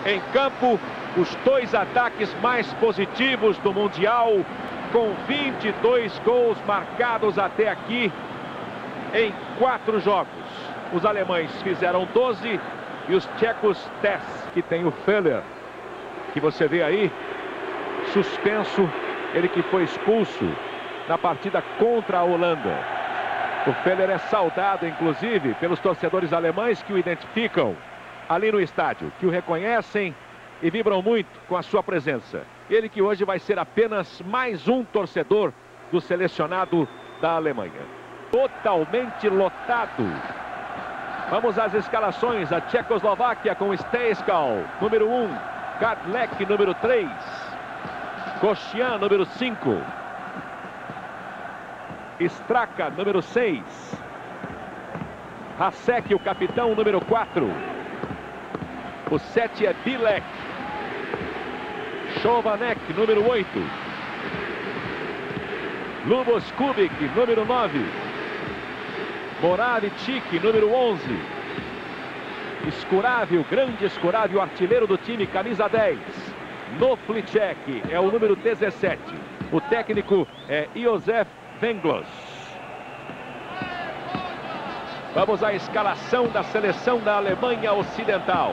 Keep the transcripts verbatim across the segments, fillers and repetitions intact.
em campo, os dois ataques mais positivos do Mundial, com vinte e dois gols marcados até aqui em quatro jogos. Os alemães fizeram doze e os tchecos dez. Que tem o Feller, que você vê aí, suspenso, ele que foi expulso na partida contra a Holanda. O Feller é saudado, inclusive, pelos torcedores alemães que o identificam ali no estádio, que o reconhecem e vibram muito com a sua presença. Ele que hoje vai ser apenas mais um torcedor do selecionado da Alemanha. Totalmente lotado. Vamos às escalações. A Tchecoslováquia com Stejskal, número um. Kadlec, número três. Koscielny, número cinco. Straka, número seis. Hasek, o capitão, número quatro. O sete é Bilek. Chovanec, número oito. Lubos Kubik, número nove. Moravcik, número onze. Skuravi, o grande Skuravi, o artilheiro do time, camisa dez. Noflicek é o número dezessete. O técnico é Josef Venglos. Vamos à escalação da seleção da Alemanha Ocidental.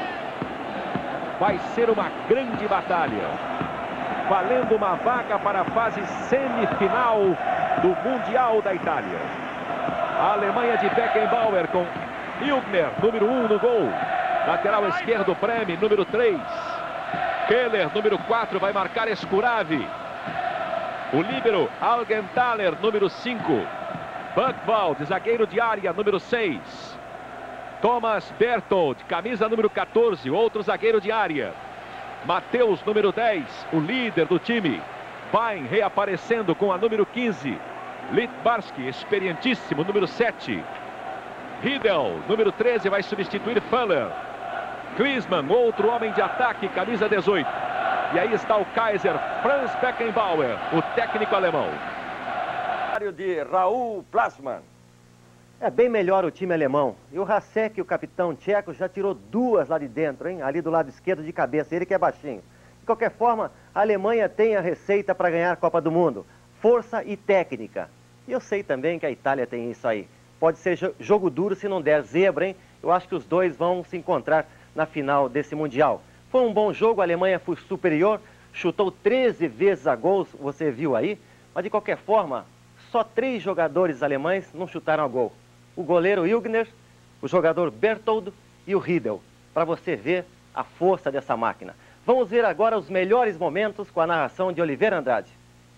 Vai ser uma grande batalha, valendo uma vaga para a fase semifinal do Mundial da Itália. A Alemanha de Beckenbauer com Ilgner, número um no gol. Lateral esquerdo, Premi, número três. Keller, número quatro, vai marcar Skuravi. O líbero, Augenthaler, número cinco. Buchwald, zagueiro de área, número seis. Thomas Berthold, camisa número quatorze, outro zagueiro de área. Matheus, número dez, o líder do time. Bain reaparecendo com a número quinze. Litbarski, experientíssimo, número sete. Riedel, número treze, vai substituir Feller. Klinsmann, outro homem de ataque, camisa dezoito. E aí está o Kaiser, Franz Beckenbauer, o técnico alemão. De Raul Plasman. É bem melhor o time alemão. E o Hasek, o capitão tcheco, já tirou duas lá de dentro, hein? Ali do lado esquerdo de cabeça, ele que é baixinho. De qualquer forma, a Alemanha tem a receita para ganhar a Copa do Mundo. Força e técnica. E eu sei também que a Itália tem isso aí. Pode ser jogo duro se não der zebra, hein? Eu acho que os dois vão se encontrar na final desse Mundial. Foi um bom jogo, a Alemanha foi superior, chutou treze vezes a gols, você viu aí. Mas de qualquer forma, só três jogadores alemães não chutaram a gol. O goleiro Ilgner, o jogador Berthold e o Riedel. Para você ver a força dessa máquina. Vamos ver agora os melhores momentos com a narração de Oliveira Andrade.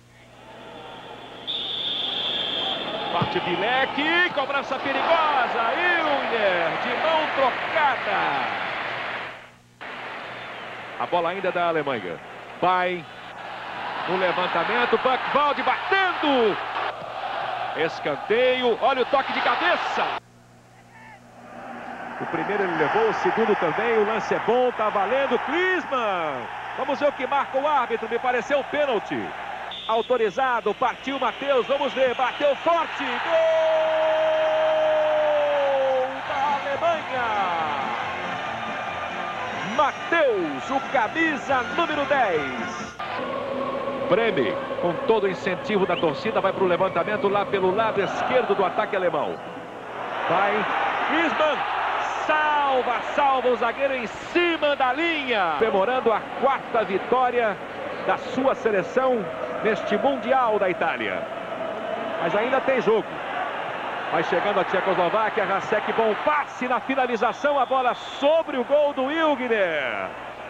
Parte Bilek, cobrança perigosa. Ilgner, de mão trocada. A bola ainda da Alemanha. Vai no levantamento, Buchwald batendo. Escanteio, olha o toque de cabeça. O primeiro ele levou, o segundo também, o lance é bom, tá valendo, Klinsmann. Vamos ver o que marca o árbitro, me pareceu um pênalti. Autorizado, partiu Matheus, vamos ver, bateu forte. Gol da Alemanha. Matheus, o camisa número dez. Premi, com todo o incentivo da torcida, vai para o levantamento lá pelo lado esquerdo do ataque alemão. Vai, Klinsmann, salva, salva o zagueiro em cima da linha. Comemorando a quarta vitória da sua seleção neste Mundial da Itália. Mas ainda tem jogo. Vai chegando a Tchecoslováquia, Hasek, bom passe na finalização, a bola sobre o gol do Ilgner.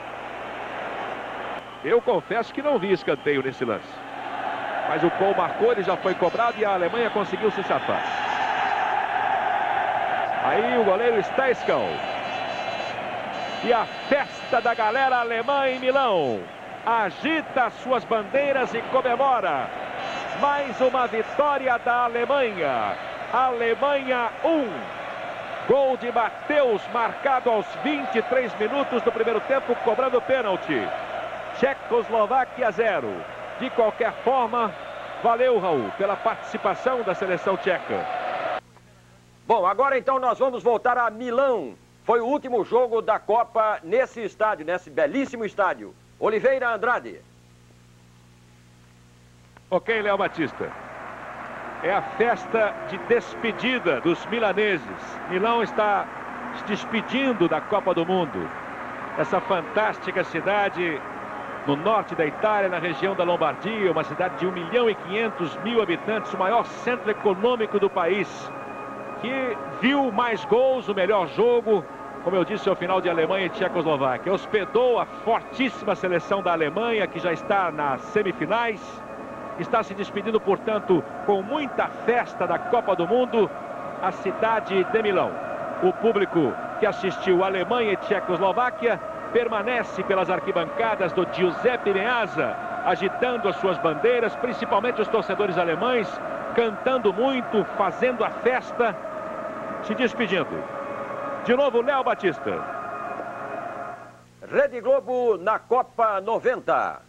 Eu confesso que não vi escanteio nesse lance. Mas o Paul marcou, ele já foi cobrado e a Alemanha conseguiu se safar. Aí o goleiro Stejskal. E a festa da galera alemã em Milão. Agita suas bandeiras e comemora. Mais uma vitória da Alemanha. Alemanha um. Gol de Matheus, marcado aos vinte e três minutos do primeiro tempo, cobrando pênalti. Tchecoslováquia zero. De qualquer forma, valeu, Raul, pela participação da seleção tcheca. Bom, agora então nós vamos voltar a Milão. Foi o último jogo da Copa nesse estádio, nesse belíssimo estádio. Oliveira Andrade. Ok, Léo Batista. É a festa de despedida dos milaneses. Milão está se despedindo da Copa do Mundo. Essa fantástica cidade no norte da Itália, na região da Lombardia, uma cidade de um milhão e quinhentos mil habitantes, o maior centro econômico do país, que viu mais gols, o melhor jogo, como eu disse, ao final de Alemanha e Tchecoslováquia. Hospedou a fortíssima seleção da Alemanha, que já está nas semifinais. Está se despedindo, portanto, com muita festa da Copa do Mundo, a cidade de Milão. O público que assistiu Alemanha e Tchecoslováquia permanece pelas arquibancadas do Giuseppe Meazza, agitando as suas bandeiras, principalmente os torcedores alemães, cantando muito, fazendo a festa, se despedindo. De novo, Léo Batista. Rede Globo na Copa noventa.